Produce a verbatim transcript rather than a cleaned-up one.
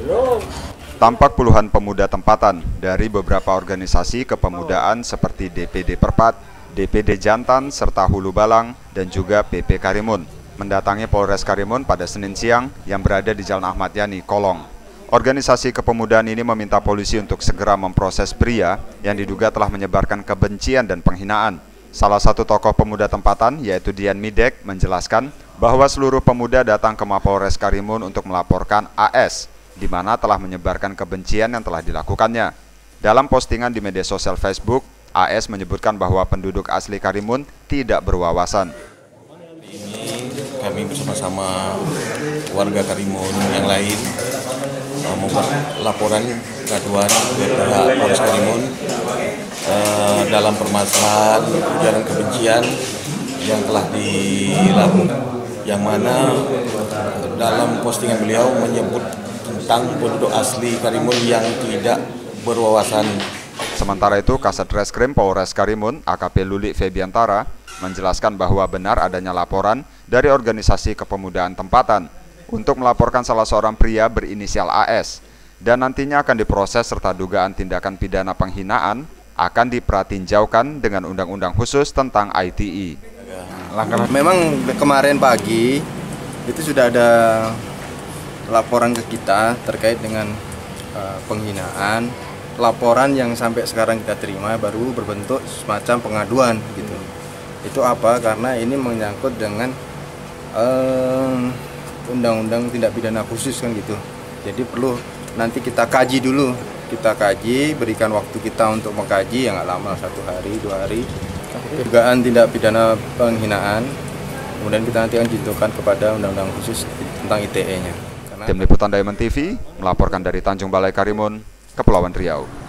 Tampak puluhan pemuda tempatan dari beberapa organisasi kepemudaan seperti D P D Perpat, D P D Jantan, serta Hulu Balang, dan juga P P Karimun mendatangi Polres Karimun pada Senin siang yang berada di Jalan Ahmad Yani, Kolong. Organisasi kepemudaan ini meminta polisi untuk segera memproses pria yang diduga telah menyebarkan kebencian dan penghinaan. Salah satu tokoh pemuda tempatan, yaitu Dian Midek, menjelaskan bahwa seluruh pemuda datang ke Mapolres Karimun untuk melaporkan A S, di mana telah menyebarkan kebencian yang telah dilakukannya. Dalam postingan di media sosial Facebook, A S menyebutkan bahwa penduduk asli Karimun tidak berwawasan. Ini kami bersama-sama warga Karimun yang lain membuat laporan gaduhan ke pihak Polres Karimun eh, dalam permasalahan ujaran kebencian yang telah dilakukan, yang mana dalam postingan beliau menyebut tentang penduduk asli Karimun yang tidak berwawasan. Sementara itu, Kasat Reskrim Polres Karimun, A K P Lulik Febiantara, menjelaskan bahwa benar adanya laporan dari organisasi kepemudaan tempatan untuk melaporkan salah seorang pria berinisial A S, dan nantinya akan diproses serta dugaan tindakan pidana penghinaan akan dipratinjaukan dengan undang-undang khusus tentang I T E. Memang kemarin pagi itu sudah ada laporan ke kita terkait dengan uh, penghinaan. Laporan yang sampai sekarang kita terima baru berbentuk semacam pengaduan gitu. Itu apa? Karena ini menyangkut dengan undang-undang uh, tindak pidana khusus kan gitu. Jadi perlu nanti kita kaji dulu, kita kaji, berikan waktu kita untuk mengkaji yang nggak lama, satu hari, dua hari. Dugaan tindak pidana penghinaan, kemudian kita nanti akan juntuhkan kepada undang-undang khusus tentang I T E-nya. Tim Liputan Diamond T V melaporkan dari Tanjung Balai Karimun, Kepulauan Riau.